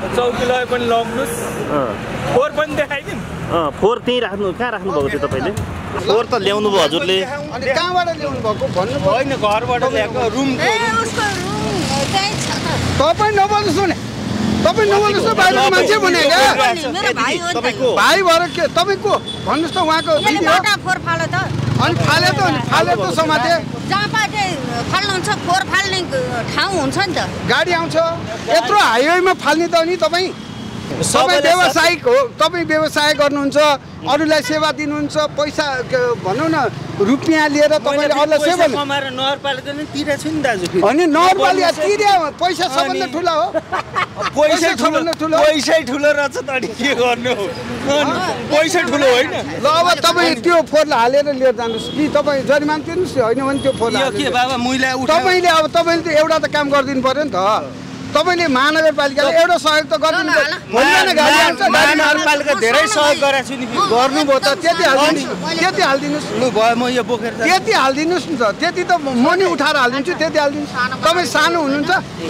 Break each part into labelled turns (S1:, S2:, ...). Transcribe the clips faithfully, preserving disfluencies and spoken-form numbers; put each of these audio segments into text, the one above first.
S1: चौकीलाई पनि लग्नुस् फोहोर पनि देखाइदिउँ
S2: अँ फोहोर त्यहीँ राख्नु कहाँ राख्नु भएको थियो तपाईँले फोहोर त ल्याउनु भयो हजुरले
S3: अनि कहाँबाट ल्याउनु भएको भन्नु
S1: होइन घरबाट ल्याएको रुमको
S3: तपाईँ नबोल्नुहोस् भने तपाईँ नबोल्नुहोस् न बाहिर मान्छे भनेको भाइ भएर के तपाईँ को भन्नुहोस् त उहाँको दिदी हो अनि फाले त फाले त समाते
S4: जहाँ पाए फाल्नुहुन्छ फोहोर फाल्ने ठाउँ हुन्छ नि त
S3: गाडी आउँछ यत्रो हाइवेमा फाल्ने त नि तपाईँ तपाईँ व्यवसायिक हो तपाईँ व्यवसाय गर्नुहुन्छ अरूलाई सेवा दिनुहुन्छ पैसा भनौँ न रुपियाँ लिएर तपाईँले अरूलाई सेवा
S1: कमाएर नगरपालिकाले तिरेको छु नि दाजु
S3: अनि नगरपालिका तिर्या पैसा सबभन्दा ठुलो हो
S1: पैसा सबभन्दा ठुलो पैसै ठुलो रहेछ त अनि के गर्नु पैसा ठुलो होइन
S3: ल अब तपाईँ त्यो फोहोरलाई हालेर लिएर जानुहोस् कि तपाईँ जरिमाना तिर्नुहोस् होइन भने त्यो फोहोर
S1: के बाबा मैला
S3: तपाईँले अब तपाईँले त एउटा त काम गरिदिनु पर्यो नि त तपाईले महानगरपालिकाले एउटा सहयोग त गर्नु
S1: महानगरपालिका धेरै सहयोग गरेको छु नि
S3: गर्नुभयो त त्यति हालिदिनु त्यति हालिदिनुहोस्
S1: लु भयो म यो बोकेर
S3: त्यति हालिदिनुहोस् नि त त्यति त म नि उठाएर हालिदिन्छु त्यति हालिदिनुहोस् तपाईँ सानो हुनुहुन्छ ल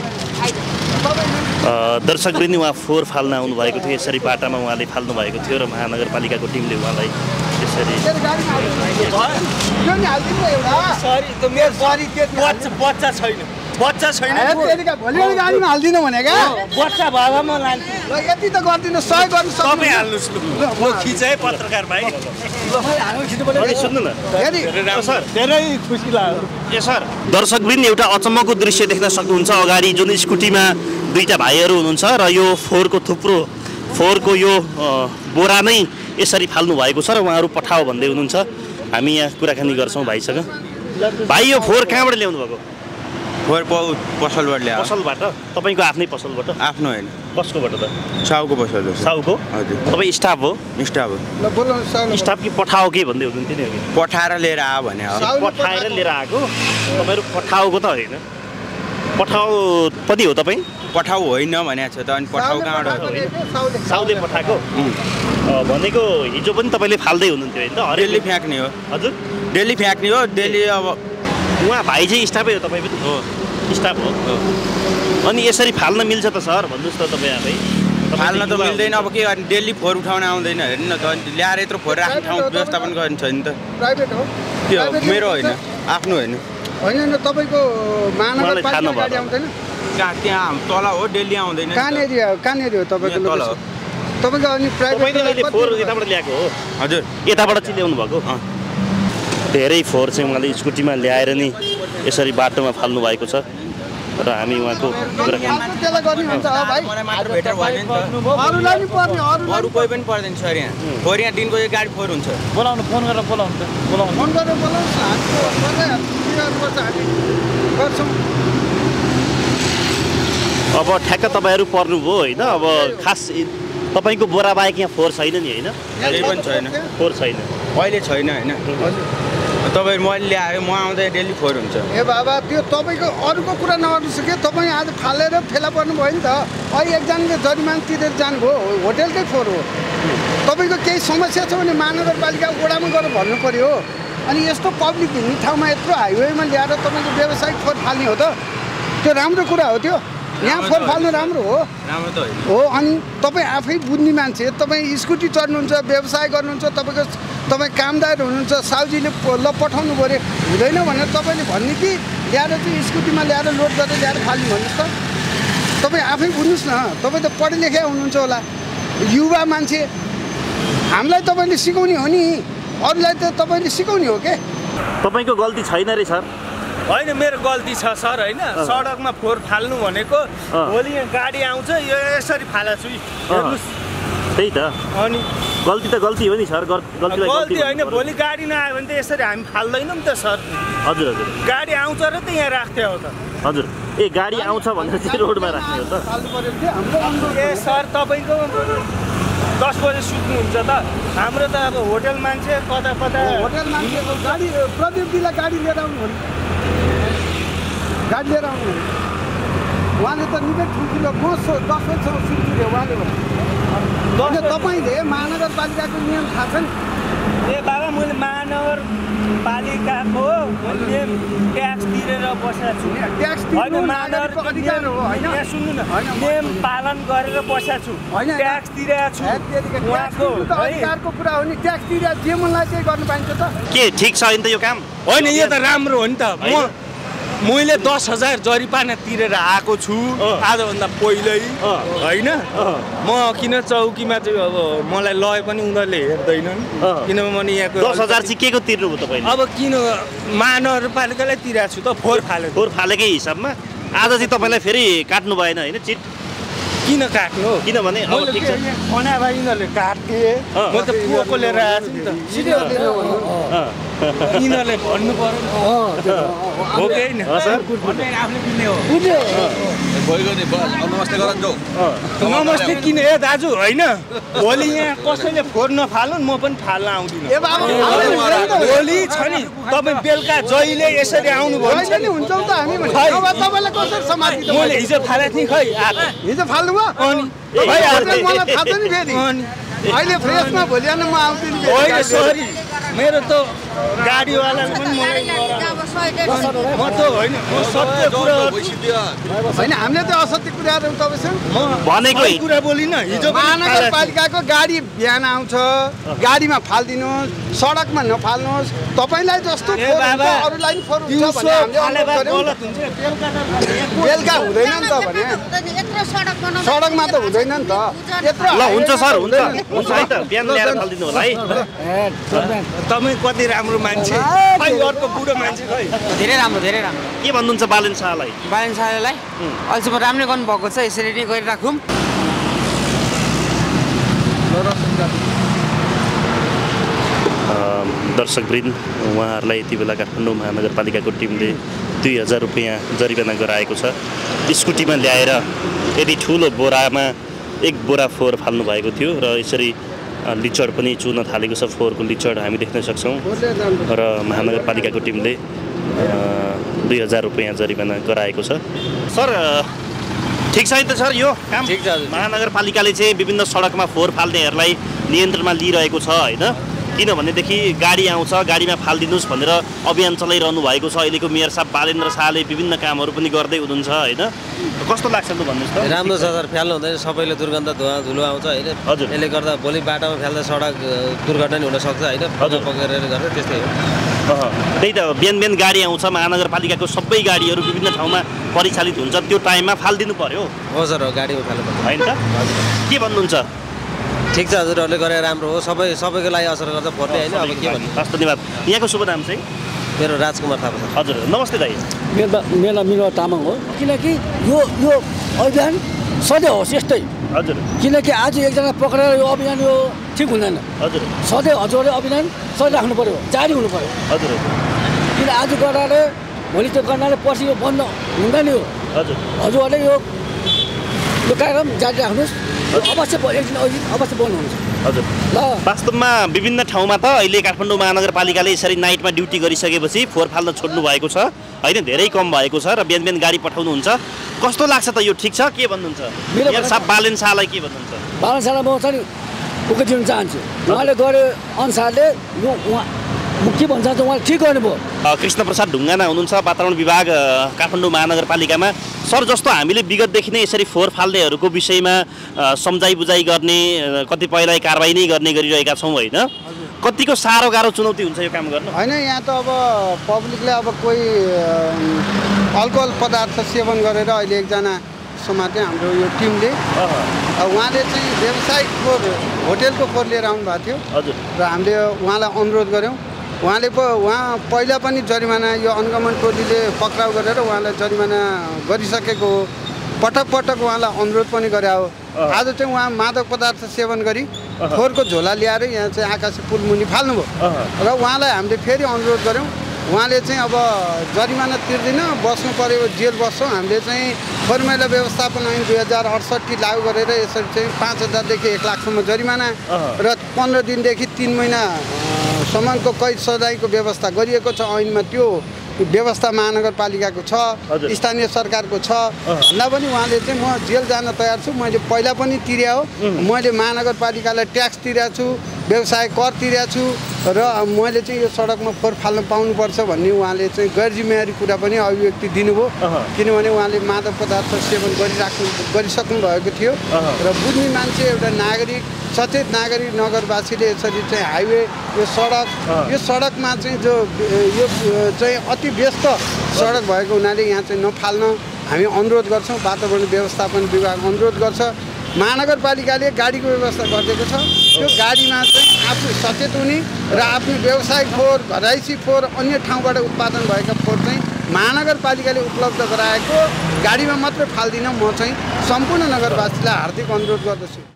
S2: दर्शकवृन्द उहाँ फोहोर फाल्न आउनु भएको थियो यसरी बाटामा उहाँले फाल्नु भएको थियो र महानगरपालिकाको टिमले उहाँलाई यसरी
S1: बच्चा छैन बच्चा छैन
S3: भोलि गाडीमा हालिदिनु भनेको
S1: बच्चा भए म लान्छु
S3: ल यति त गरिदिनु सहयोग गर्नु
S1: तपाईँ हाल्नुहोस् ल खिचाइ पत्रकार भाइ
S2: सुन्नु न
S1: सर धेरै खुसी लाग्यो
S2: ए सर दर्शकवृन्द एउटा अचम्मको दृश्य देख्न सक्नुहुन्छ अगाडि जुन स्कुटीमा दुईटा भाइहरू हुनुहुन्छ र यो फोहोरको थुप्रो फोहोरको यो बोरा नै यसरी फाल्नु भएको छ र उहाँहरू पठाओ भन्दै हुनुहुन्छ हामी यहाँ कुराकानी गर्छौँ भाइसँग भाइ यो फोहोर कहाँबाट ल्याउनु भएको
S5: फोहोर पसलबाट ल्यायो
S2: पसलबाट तपाईँको आफ्नै पसलबाट
S5: आफ्नो होइन
S2: कसकोबाट त
S5: साउको पसल हो
S2: साउको
S5: हजुर
S2: तपाईँ स्टाफ हो
S5: स्टाफ हो
S3: ल बोल्नु
S2: स्टाफ कि पठाओ के भन्दै हुनुहुन्थ्यो नि अघि
S5: पठाएर लिएर आयो भने
S2: पठाएर लिएर आएको तपाईँहरू पठाओको त होइन पठाओ पनि हो तपाईँ
S5: पठाउ होइन भनेको छ त अनि पठाउ कहाँबाट
S2: साउले पठाएको भनेको हिजो पनि तपाईँले फाल्दै हुनुहुन्थ्यो होइन
S5: डेली फ्याँक्ने हो
S2: हजुर
S5: डेली फ्याँक्ने हो डेली अब
S2: उहाँ भाइ चाहिँ स्टाफै हो तपाईँ पनि
S5: हो
S2: स्टाफ हो अनि यसरी फाल्न मिल्छ त सर भन्नुहोस् त तपाईँ आफै
S5: फाल्न त मिल्दैन अब के गर्ने डेली फोहोर उठाउन आउँदैन हेर्नु न त ल्याएर यत्रो फोहोर राख्ने ठाउँ व्यवस्थापन गर्नु छ नि त
S3: प्राइभेट हो
S5: त्यो मेरो होइन आफ्नो होइन
S3: होइन न तपाईँको महानगरपालिका गाडी आउँदैन
S5: कहाँ त्यहाँ तल हो डेली आउँदैन
S3: कहाँनिर कहाँनिर हो तपाईँको
S5: तल हो
S3: तपाईँको अनि प्राइभेट
S2: फोहोर यताबाट ल्याएको हो
S5: हजुर
S2: यताबाट चाहिँ ल्याउनु भएको धेरै फोहोर चाहिँ उहाँले स्कुटीमा ल्याएर नि यसरी बाटोमा फाल्नु भएको छ र हामी उहाँको
S5: अरू कोही पनि पर्दैन सर यहाँ फोहोर यहाँ दिनको एक गाडी फोहोर हुन्छ
S2: बोलाउनु फोन गरेर बोलाउनु त बोलाउनु
S3: फोन गरेर बोलाउनु
S2: अब ठ्याक्क तपाईँहरू पर्नुभयो होइन अब खास तपाईँको बोरा बाहेक यहाँ फोहोर छैन नि होइन
S5: केही पनि छैन
S2: फोहोर छैन
S5: अहिले छैन होइन तपाईँ मैले ल्याएँ म आउँदा डेली फोहोर हुन्छ
S3: ए बाबा त्यो तपाईँको अरूको कुरा नगर्नुहोस् कि तपाईँ आज फालेर फेला पर्नु भयो नि त अहिले एकजनाले जरिमाना तिरेर जानुभयो होटेलकै फोहोर हो तपाईँको केही समस्या छ भने महानगरपालिका वडामा गएर भन्नु पर्यो अनि यस्तो पब्लिक हिँड्ने ठाउँमा यत्रो हाइवेमा ल्याएर तपाईँको व्यावसायिक फोहोर फाल्ने हो त त्यो राम्रो कुरा हो त्यो यहाँ फोहोर फाल्नु राम्रो हो
S5: राम्रो त
S3: हो अनि तपाईँ आफै बुझ्ने मान्छे तपाईँ स्कुटी चढ्नुहुन्छ व्यवसाय गर्नुहुन्छ तपाईँको तपाईँ कामदार हुनुहुन्छ साउजीले ल पठाउनु पऱ्यो हुँदैन भनेर तपाईँले भन्ने कि ल्याएर चाहिँ स्कुटीमा ल्याएर लोड गरेर ल्याएर फाल्नु भन्नुहोस् त तपाईँ आफै बुझ्नुहोस् न तपाईँ त पढे लेखे हुनुहुन्छ होला युवा मान्छे हामीलाई तपाईँले सिकाउने हो नि अरूलाई त तपाईँले सिकाउने हो के
S2: तपाईँको गल्ती छैन रे सर
S1: होइन मेरो गल्ती छ सर होइन सडकमा फोहोर फाल्नु भनेको भोलि यहाँ गाडी आउँछ यो यसरी फालेको छु हेर्नुहोस्
S2: त्यही त
S1: अनि
S2: गल्ती त गल्ती हो नि सर
S1: गल्ती होइन भोलि गाडी नआयो भने त यसरी हामी फाल्दैनौँ त सर
S2: हजुर हजुर
S1: गाडी आउँछ र त यहाँ राख्थ्यो हो त
S2: हजुर ए गाडी आउँछ भनेर चाहिँ रोडमा राख्ने हो त
S1: ए सर तपाईँको दस बजे सुत्नुहुन्छ त हाम्रो त अब होटल मान्छे कता कता
S3: होटल मान्छेको गाडी प्रदीपजीलाई गाडी लिएर आउनु भने गाडी लिएर आउनु उहाँले त निकै ठुल्ठुलो म दस बजीसम्म सुत्नु थियो उहाँले भने तपाईँले महानगरपालिकाको नियम थाहा छ नि
S1: ए बाबा मैले महानगर पालिकाको नेम ट्याक्स तिरेर बसेको छु
S3: ट्याक्स
S1: होइन
S3: तिर्नु
S1: मानव
S3: अधिकार हो होइन
S1: यहाँ सुन्नु न नेम पालन गरेर बसेको छु ट्याक्स तिरेको छु उहाँको
S3: अधिकारको कुरा हो नि ट्याक्स तिरेर जे मनलाई चाहिँ गर्नु पाइन्छ त
S2: के ठिक छ होइन त यो काम
S1: होइन यो त राम्रो हो नि त म मैले दस हजार जरिपाना तिरेर आएको छु आजभन्दा पहिल्यै होइन म किन चौकीमा चाहिँ अब मलाई लय पनि उनीहरूले हेर्दैनन् किनभने यहाँको
S2: दस हजार चाहिँ के को तिर्नुभयो तपाईँले
S1: अब किन महानगरपालिकालाई तिरेको छु त फोहोर फाले
S2: फोहोर फालेकै हिसाबमा आज चाहिँ तपाईँलाई फेरि काट्नु भएन होइन चिट
S1: किन काट्नु
S2: किनभने अब ठिक छ
S1: खना भाइ यिनीहरूले काटिदिए म त पुगोको लिएर आएको छु नि त यिनीहरूले भन्नु पर्यो हो कि होइन आफूले किन्ने हो
S5: नमस्ते गर जाऊ
S1: नमस्ते किन ए दाजु होइन भोलि यहाँ कसैले फोहोर नफालुन् म पनि फाल्न आउँदिनँ भोलि छ नि तपाईँ बेलुका जहिले यसरी आउनुभयो
S3: नि हुन्छौँ त हामी तपाईँलाई कसरी समाति
S1: मैले हिजो फालेको थिएँ खै
S3: हिजो फाल्नुभयो
S1: अनि
S3: मलाई थाहा छ नि फेरि अहिले फ्रेसमा भोलि आउनु म आउँदिनँ
S1: होइन सरी मेरो त गाडीवालाले पनि मलाई म त होइन म सत्य कुरा
S3: होइन हामीले त असत्य कुराहरू तपाईँसँग
S2: भनेकै
S1: कुरा बोलिनँ हिजो
S3: महानगरपालिकाको गाडी बिहान आउँछ गाडीमा फालिदिनुहोस् सडकमा नफाल्नुहोस् तपाईँलाई जस्तो अरूलाई पनि फोहोर हुन्छ भने हामीले बेलुका हुँदैन नि त भने सडकमा त हुँदैन नि त यत्रो
S2: ल हुन्छ सर हुन्छ हुन्छ है त बिहान ल्याएर फालिदिनु होला है
S1: तपाईँ कति राम्रो मान्छे खै अर्को बुढो मान्छे खै
S6: धेरै राम्रो धेरै राम्रो
S2: के भन्नुहुन्छ बालेन शाहलाई
S6: बालन शाहलाई अहिलेसम्म राम्रै गर्नुभएको छ यसरी नै गरिराखौँ
S2: दर्शकवृन्द उहाँहरूलाई यति बेला काठमाडौँ महानगरपालिकाको टिमले दुई हजार रुपियाँ जरिवाना गराएको छ स्कुटीमा ल्याएर यदि ठुलो बोरामा एक बोरा फोहोर फाल्नु भएको थियो र यसरी लिचड पनि चुन थालेको छ फोहोरको लिचड हामी देख्न सक्छौँ र महानगरपालिकाको टिमले दुई हजार रुपियाँ जरिवाना गराएको छ सर ठिक छ है त सर यो काम
S5: ठिक छ
S2: महानगरपालिकाले चाहिँ विभिन्न सडकमा फोहोर फाल्नेहरूलाई नियन्त्रणमा लिइरहेको छ होइन किनभनेदेखि गाडी आउँछ गाडीमा फालिदिनुहोस् भनेर अभियान चलाइरहनु भएको छ अहिलेको मेयर साहब बालेन्द्र शाहले विभिन्न कामहरू पनि गर्दै हुनुहुन्छ होइन कस्तो लाग्छ लु भन्नुहोस् त
S7: राम्रो छ सर फ्याल्नु हुँदैन सबैले दुर्गन्ध धुवा धुलो आउँछ होइन
S2: हजुर
S7: यसले गर्दा भोलि बाटोमा फ्याल्दा सडक दुर्घटना नि हुनसक्छ होइन
S2: हजुर
S7: पकेर गरेर त्यस्तै हो
S2: त्यही त बिहान बिहान गाडी आउँछ महानगरपालिकाको सबै गाडीहरू विभिन्न ठाउँमा परिचालित हुन्छ त्यो टाइममा फालिदिनु पर्यो
S7: हो सर हो गाडीमा फाल्नु पर्छ
S2: होइन त के भन्नुहुन्छ
S7: ठिक छ हजुरहरूले गरेर राम्रो हो सबै सबैको लागि असर गर्छ फोहोरले होइन अब के भन्नु
S2: हस् धन्यवाद यहाँको शुभ नाम चाहिँ
S7: मेरो राजकुमार थापा छ
S2: हजुर नमस्ते दाइ
S8: मेरो मेरो मिलो तामाङ हो किनकि यो यो अभियान सधैँ होस् यस्तै
S2: हजुर
S8: किनकि आज एकजना पक्रेर यो अभियान यो ठिक हुँदैन
S2: हजुर
S8: सधैँ हजुरले अभियान सधैँ राख्नु पऱ्यो जारी हुनु पऱ्यो
S2: हजुर
S8: किन आज गर्नाले भोलि त्यो गर्नाले पछि यो बन्द हुँदैन यो
S2: हजुर
S8: हजुरहरूले यो यो कार्यक्रम जारी राख्नुहोस् अवश्य एकदिन अवश्य बन्द हुन्छ
S2: हजुर
S8: ल
S2: वास्तवमा विभिन्न ठाउँमा त अहिले काठमाडौँ महानगरपालिकाले यसरी नाइटमा ड्युटी गरिसकेपछि फोहोर फाल्न छोड्नु भएको छ होइन धेरै कम भएको छ र बिहान बिहान गाडी पठाउनुहुन्छ कस्तो लाग्छ त यो ठिक छ के भन्नुहुन्छ मेयर साहब बालेन शाहलाई के भन्नुहुन्छ
S8: बालन शाहलाई म चाहिँ उके दिन चाहन्छु उहाँले गरे अनुसारले यो उहाँ के भन्छ त उहाँले ठिक गर्नुभयो
S2: कृष्ण प्रसाद ढुङ्गाना हुनुहुन्छ वातावरण विभाग काठमाडौँ महानगरपालिकामा सर जस्तो हामीले विगतदेखि नै यसरी फोहोर फाल्नेहरूको विषयमा सम्झाइ बुझाइ गर्ने कतिपयलाई कारबाही नै गर्ने गरिरहेका छौँ होइन कतिको साह्रो गाह्रो चुनौती हुन्छ यो काम गर्नु
S3: होइन यहाँ त अब पब्लिकले अब कोही अल्कोहल पदार्थ सेवन गरेर अहिले एकजना समाते हाम्रो यो टिमले उहाँले चाहिँ व्यावसायिक फोहोर होटेलको फोहोर लिएर आउनु भएको थियो
S2: हजुर
S3: र हामीले उहाँलाई अनुरोध गऱ्यौँ उहाँले पो उहाँ पहिला पनि जरिमाना यो अनुगमन टोलीले पक्राउ गरेर उहाँलाई जरिमाना गरिसकेको हो पटक पटक उहाँलाई अनुरोध पनि गरे हो आज चाहिँ उहाँ मादक पदार्थ सेवन गरी फोहोरको झोला ल्याएर यहाँ चाहिँ आकाशी पुल मुनि फाल्नुभयो र उहाँलाई हामीले फेरि अनुरोध गऱ्यौँ उहाँले चाहिँ अब जरिमाना तिर्दिन बस्नु पऱ्यो जेल बस्छौँ हामीले चाहिँ फोहोर मैला व्यवस्थापन ऐन दुई हजार अडसट्ठी लागू गरेर यसरी चाहिँ पाँच हजारदेखि एक लाखसम्म जरिमाना र पन्ध्र दिनदेखि तिन महिनासम्मको कैद सजायको व्यवस्था गरिएको छ ऐनमा त्यो व्यवस्था महानगरपालिकाको छ स्थानीय सरकारको छ भन्दा पनि उहाँले चाहिँ म जेल जान तयार छु मैले पहिला पनि तिर्या हो मैले महानगरपालिकालाई ट्याक्स तिरेको छु व्यवसाय कर तिरेको छु र मैले चाहिँ यो सडकमा फोहोर फाल्न पाउनुपर्छ भन्ने उहाँले चाहिँ गैर जिम्मेवारी कुरा पनि अभिव्यक्ति दिनुभयो किनभने उहाँले मादक पदार्थ सेवन गरिराख्नु गरिसक्नु भएको थियो र बुझ्ने मान्छे एउटा नागरिक सचेत नागरिक नगरवासीले यसरी चाहिँ हाइवे यो सडक यो सडकमा चाहिँ जो यो चाहिँ अति व्यस्त सडक भएको हुनाले यहाँ चाहिँ नफाल्न हामी अनुरोध गर्छौँ वातावरण व्यवस्थापन विभाग अनुरोध गर्छ महानगरपालिकाले गाडीको व्यवस्था गरिदिएको छ त्यो गाडीमा चाहिँ आफू सचेत हुने र आफ्नो व्यवसायिक फोहोर घरैसी फोहोर अन्य ठाउँबाट उत्पादन भएका फोहोर चाहिँ महानगरपालिकाले उपलब्ध गराएको गाडीमा मात्रै फाल्दिनँ म चाहिँ सम्पूर्ण नगरवासीलाई हार्दिक अनुरोध गर्दछु